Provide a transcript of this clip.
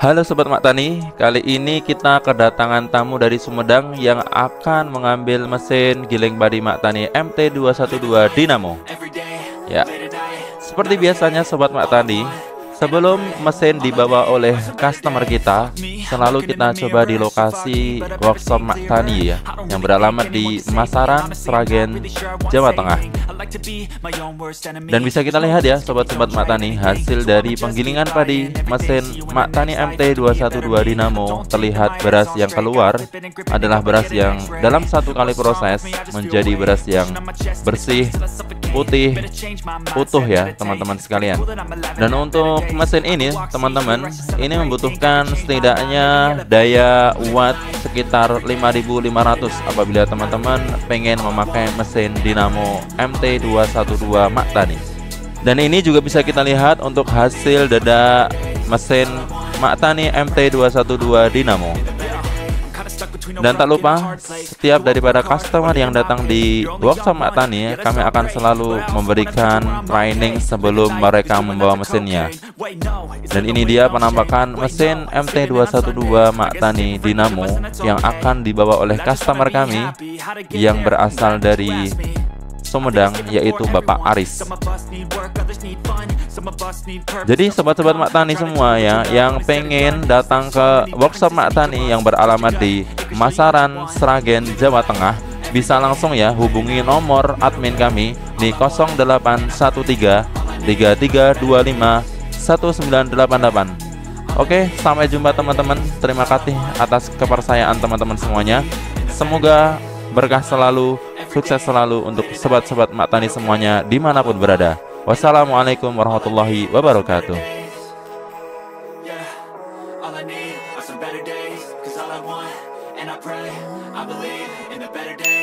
Halo Sobat Mak Tani, kali ini kita kedatangan tamu dari Sumedang yang akan mengambil mesin giling padi Mak Tani MT212 Dinamo. Ya, seperti biasanya Sobat Mak Tani, sebelum mesin dibawa oleh customer kita, selalu kita coba di lokasi workshop Mak Tani ya, yang beralamat di Masaran, Sragen, Jawa Tengah. Dan bisa kita lihat ya sobat-sobat Mak Tani, hasil dari penggilingan padi mesin Mak Tani MT212 Dinamo. Terlihat beras yang keluar adalah beras yang dalam satu kali proses menjadi beras yang bersih, putih, utuh ya teman-teman sekalian. Dan untuk mesin ini teman-teman, ini membutuhkan setidaknya daya watt sekitar 5.500 apabila teman-teman pengen memakai mesin dinamo MT212 Mak Tani. Dan ini juga bisa kita lihat untuk hasil dada mesin Mak Tani MT212 Dinamo. Dan tak lupa, setiap daripada customer yang datang di workshop Mak Tani, kami akan selalu memberikan training sebelum mereka membawa mesinnya. Dan ini dia penampakan mesin MT212 Mak Tani Dinamo yang akan dibawa oleh customer kami yang berasal dari Sumedang, yaitu Bapak Aris. Jadi sobat-sobat Mak Tani semua ya, yang pengen datang ke workshop Mak Tani yang beralamat di Masaran, Sragen, Jawa Tengah, bisa langsung ya hubungi nomor admin kami di 0813 3325 1988. Oke, sampai jumpa teman-teman. Terima kasih atas kepercayaan teman-teman semuanya. Semoga berkah selalu, sukses selalu untuk sobat-sobat Mak Tani semuanya dimanapun berada. Wassalamualaikum warahmatullahi wabarakatuh. All I need are some better days, 'cause all I want and I pray, I believe in the better days.